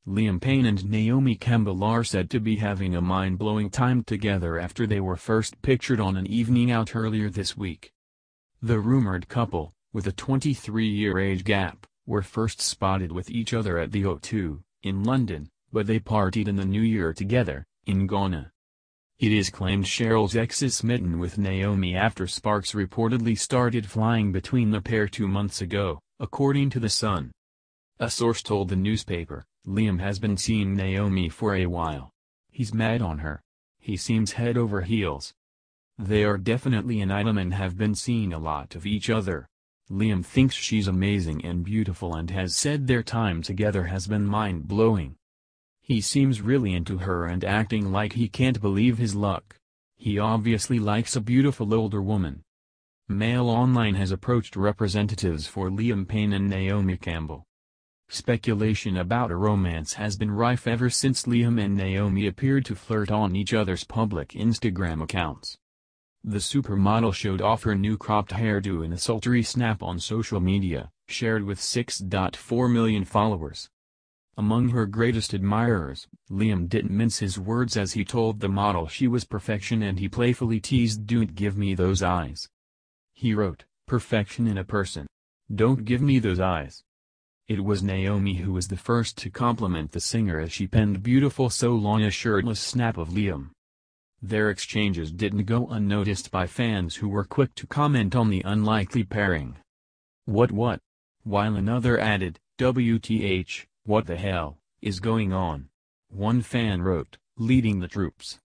Liam Payne and Naomi Campbell are said to be having a mind-blowing time together after they were first pictured on an evening out earlier this week. The rumored couple, with a 23-year age gap, were first spotted with each other at the O2, in London, but they partied in the new year together, in Ghana. It is claimed Cheryl's ex is smitten with Naomi after sparks reportedly started flying between the pair 2 months ago, according to The Sun. A source told the newspaper, "Liam has been seeing Naomi for a while. He's mad on her. He seems head over heels. They are definitely an item and have been seeing a lot of each other. Liam thinks she's amazing and beautiful and has said their time together has been mind-blowing. He seems really into her and acting like he can't believe his luck. He obviously likes a beautiful older woman." Mail Online has approached representatives for Liam Payne and Naomi Campbell. Speculation about a romance has been rife ever since Liam and Naomi appeared to flirt on each other's public Instagram accounts. The supermodel showed off her new cropped hairdo in a sultry snap on social media, shared with 6.4 million followers. Among her greatest admirers, Liam didn't mince his words as he told the model she was perfection, and he playfully teased, "Don't give me those eyes." He wrote, "Perfection in a person. Don't give me those eyes." It was Naomi who was the first to compliment the singer as she penned "Beautiful so long," a shirtless snap of Liam. Their exchanges didn't go unnoticed by fans who were quick to comment on the unlikely pairing. What? While another added, "WTH, what the hell is going on?" One fan wrote, "Leading the troops.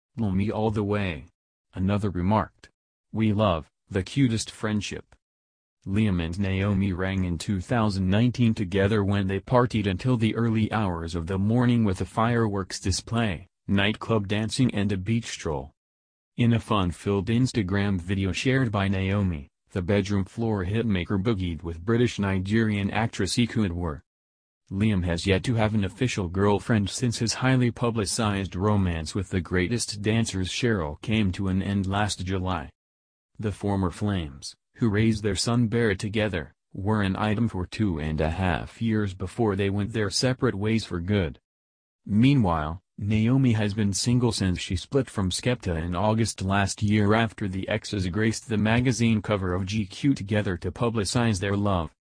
Me all the way." Another remarked, "We love the cutest friendship." Liam and Naomi rang in 2019 together when they partied until the early hours of the morning with a fireworks display, nightclub dancing and a beach stroll. In a fun-filled Instagram video shared by Naomi, the bedroom floor hitmaker boogied with British-Nigerian actress Iku Edward. Liam has yet to have an official girlfriend since his highly publicized romance with the greatest dancers Cheryl came to an end last July. The former Flames, who raised their son Barrett together, were an item for 2.5 years before they went their separate ways for good. Meanwhile, Naomi has been single since she split from Skepta in August last year after the exes graced the magazine cover of GQ together to publicize their love.